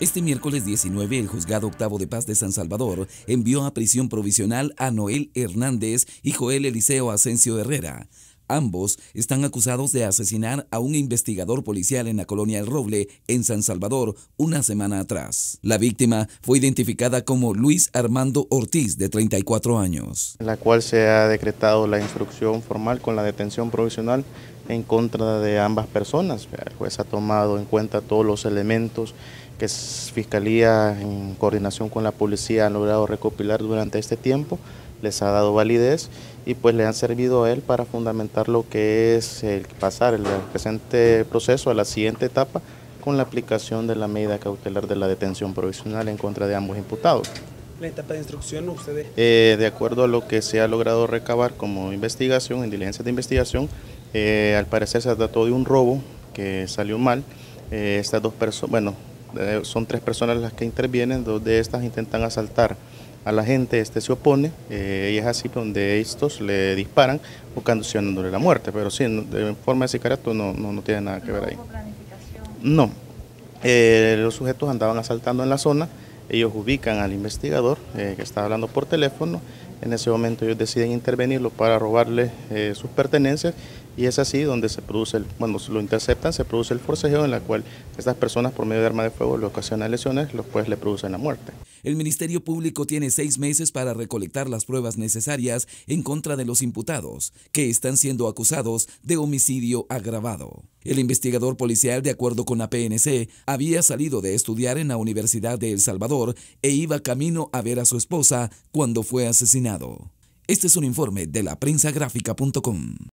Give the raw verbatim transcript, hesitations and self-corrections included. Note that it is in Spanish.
Este miércoles diecinueve, el Juzgado Octavo de Paz de San Salvador envió a prisión provisional a Noel Hernández y Joel Eliseo Asensio Herrera. Ambos están acusados de asesinar a un investigador policial en la colonia El Roble, en San Salvador, una semana atrás. La víctima fue identificada como Luis Armando Ortiz, de treinta y cuatro años. En la cual se ha decretado la instrucción formal con la detención provisional en contra de ambas personas. El juez ha tomado en cuenta todos los elementos que Fiscalía, en coordinación con la policía, han logrado recopilar durante este tiempo, les ha dado validez y pues le han servido a él para fundamentar lo que es el pasar el presente proceso a la siguiente etapa con la aplicación de la medida cautelar de la detención provisional en contra de ambos imputados. ¿La etapa de instrucción ustedes? Eh, de acuerdo a lo que se ha logrado recabar como investigación, en diligencias de investigación, eh, al parecer se trató de un robo que salió mal. Eh, estas dos personas, bueno, eh, son tres personas las que intervienen, dos de estas intentan asaltar a la gente, este se opone, eh, y es así donde estos le disparan, ocasionándole la muerte, pero sí, de forma de sicariato no, no, no tiene nada que ver ahí. ¿No hubo planificación? No, eh, los sujetos andaban asaltando en la zona, ellos ubican al investigador eh, que estaba hablando por teléfono, en ese momento ellos deciden intervenirlo para robarle eh, sus pertenencias y es así donde se produce, el, bueno, lo interceptan, se produce el forcejeo en la cual estas personas por medio de arma de fuego le ocasionan lesiones, los cuales le producen la muerte. El Ministerio Público tiene seis meses para recolectar las pruebas necesarias en contra de los imputados, que están siendo acusados de homicidio agravado. El investigador policial, de acuerdo con la P N C, había salido de estudiar en la Universidad de El Salvador e iba camino a ver a su esposa cuando fue asesinado. Este es un informe de la prensa gráfica punto com.